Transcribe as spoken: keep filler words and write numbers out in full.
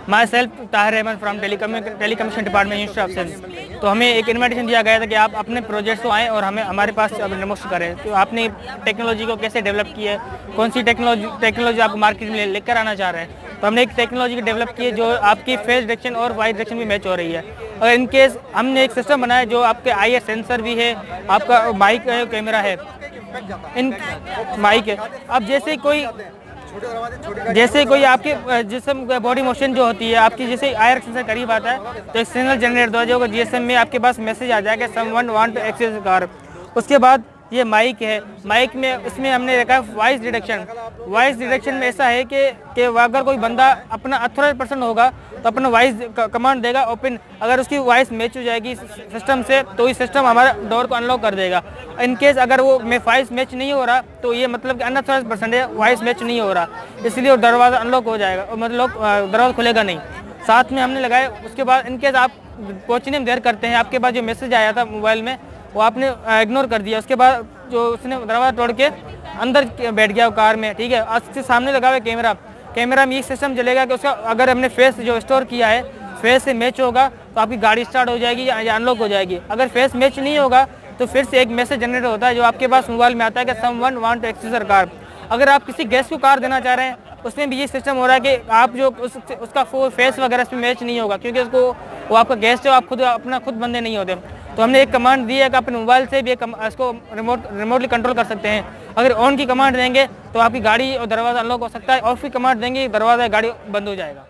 My self Tahir Ahmed from telecommunication department ministry of science. तो हमें एक इन्विटेशन दिया गया था कि आप अपने प्रोजेक्ट्स को आएँ और हमें हमारे पास डेमोस्ट्रेट करें। तो आपने टेक्नोलॉजी को कैसे डेवलप की है, कौन सी टेक्नोलॉजी टेक्नोलॉजी आप मार्केट में लेकर आना चाह रहे हैं। तो हमने एक टेक्नोलॉजी डेवलप की है जो आपकी फेस डिटेक्शन और वॉइस डिटेक्शन भी मैच हो रही है। और इन केस हमने एक सिस्टम बनाया जो आपके आई एस सेंसर भी है, आपका माइक है, कैमरा है, इन माइक है। अब जैसे कोई जैसे कोई आपके जिसम बॉडी मोशन जो होती है आपकी, जैसे आई सेंसर करीब आता है तो एक सिग्नल जनरेट हो जाएगा जीएसएम में, आपके पास मैसेज आ जाएगा someone want to access car. उसके बाद ये माइक है, माइक में इसमें हमने रखा है वॉइस डिटेक्शन। वॉइस डिटेक्शन में ऐसा है कि कि अगर कोई बंदा अपना अथॉराइज्ड पर्सन होगा तो अपना वॉइस कमांड देगा ओपन, अगर उसकी वॉइस मैच हो जाएगी सिस्टम से तो इस सिस्टम हमारा डोर को अनलॉक कर देगा। इन केस अगर वो वॉइस मैच नहीं हो रहा तो ये मतलब कि अनअथॉराइज्ड पर्सन है, वॉइस मैच नहीं हो रहा, इसलिए वो दरवाज़ा अनलॉक हो जाएगा, मतलब दरवाज़ा खुलेगा नहीं। साथ में हमने लगाया, उसके बाद इनकेस आप पहुँचने में देर करते हैं, आपके पास जो मैसेज आया था मोबाइल में वो आपने इग्नोर कर दिया, उसके बाद जो उसने दरवाज़ा तोड़ के अंदर बैठ गया कार में, ठीक है। उसके सामने लगा हुआ कैमरा, कैमरा में ये सिस्टम चलेगा कि उसका अगर हमने फेस जो स्टोर किया है फेस से मैच होगा तो आपकी गाड़ी स्टार्ट हो जाएगी या अनलॉक हो जाएगी। अगर फेस मैच नहीं होगा तो फिर से एक मैसेज जनरेट होता है जो आपके पास मोबाइल में आता है कि someone want to access car. अगर आप किसी गेस्ट को कार देना चाह रहे हैं उसमें भी ये सिस्टम हो रहा है कि आप जो उस, उसका फेस वगैरह इसमें मैच नहीं होगा क्योंकि उसको वो आपका गेस्ट है, आप खुद अपना खुद बंदे नहीं होते। तो हमने एक कमांड दी है कि अपने मोबाइल से भी एक इसको रिमोट रिमोटली कंट्रोल कर सकते हैं। अगर ऑन की कमांड देंगे तो आपकी गाड़ी और दरवाज़ा अनलॉक हो सकता है, ऑफ की कमांड देंगे दरवाज़ा गाड़ी बंद हो जाएगा।